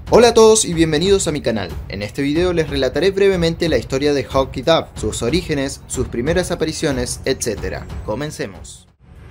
Hola a todos y bienvenidos a mi canal. En este video les relataré brevemente la historia de Hawk y Dove, sus orígenes, sus primeras apariciones, etc. Comencemos.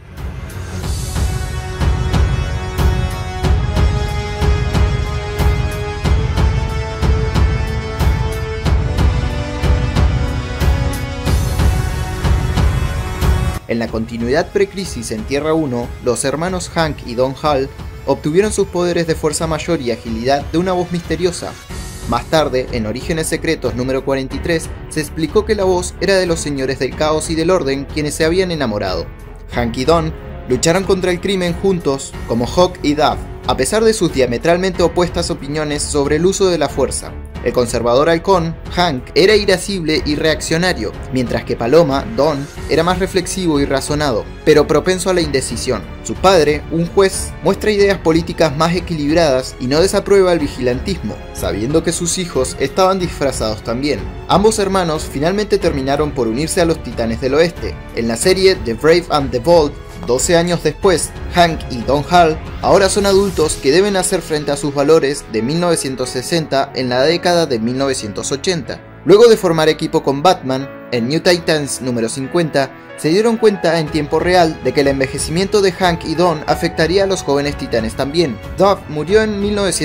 En la continuidad pre-crisis en Tierra 1, los hermanos Hank y Don Hall obtuvieron sus poderes de fuerza mayor y agilidad de una voz misteriosa. Más tarde, en Orígenes Secretos número 43, se explicó que la voz era de los señores del caos y del orden quienes se habían enamorado. Hank y Don lucharon contra el crimen juntos como Hawk y Dove, a pesar de sus diametralmente opuestas opiniones sobre el uso de la fuerza. El conservador halcón, Hank, era irascible y reaccionario, mientras que Paloma, Don, era más reflexivo y razonado, pero propenso a la indecisión. Su padre, un juez, muestra ideas políticas más equilibradas y no desaprueba el vigilantismo, sabiendo que sus hijos estaban disfrazados también. Ambos hermanos finalmente terminaron por unirse a los Titanes del Oeste. En la serie The Brave and the Bold, 12 años después, Hank y Don Hall ahora son adultos que deben hacer frente a sus valores de 1960 en la década de 1980. Luego de formar equipo con Batman, en New Titans número 50, se dieron cuenta en tiempo real de que el envejecimiento de Hank y Don afectaría a los jóvenes titanes también. Dove murió en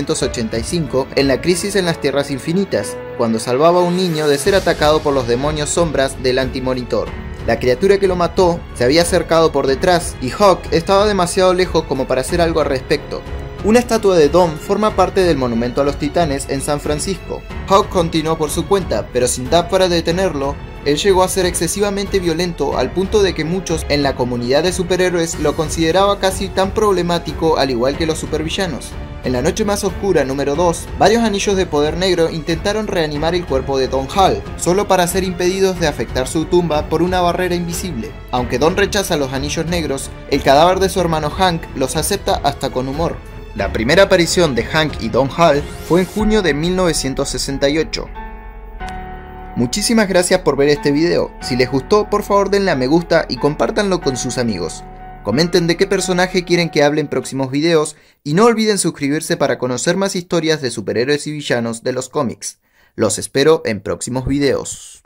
1985 en la crisis en las Tierras Infinitas, cuando salvaba a un niño de ser atacado por los demonios sombras del Antimonitor. La criatura que lo mató se había acercado por detrás y Hawk estaba demasiado lejos como para hacer algo al respecto. Una estatua de Don forma parte del monumento a los titanes en San Francisco. Hawk continuó por su cuenta, pero sin Dove para detenerlo. Él llegó a ser excesivamente violento al punto de que muchos en la comunidad de superhéroes lo consideraba casi tan problemático al igual que los supervillanos. En la noche más oscura número 2, varios anillos de poder negro intentaron reanimar el cuerpo de Don Hall, solo para ser impedidos de afectar su tumba por una barrera invisible. Aunque Don rechaza los anillos negros, el cadáver de su hermano Hank los acepta hasta con humor. La primera aparición de Hank y Don Hall fue en junio de 1968. Muchísimas gracias por ver este video. Si les gustó, por favor denle a me gusta y compártanlo con sus amigos. Comenten de qué personaje quieren que hable en próximos videos y no olviden suscribirse para conocer más historias de superhéroes y villanos de los cómics. Los espero en próximos videos.